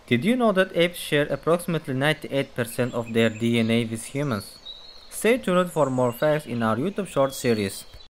Did you know that apes share approximately 98% of their DNA with humans? Stay tuned for more facts in our YouTube short series.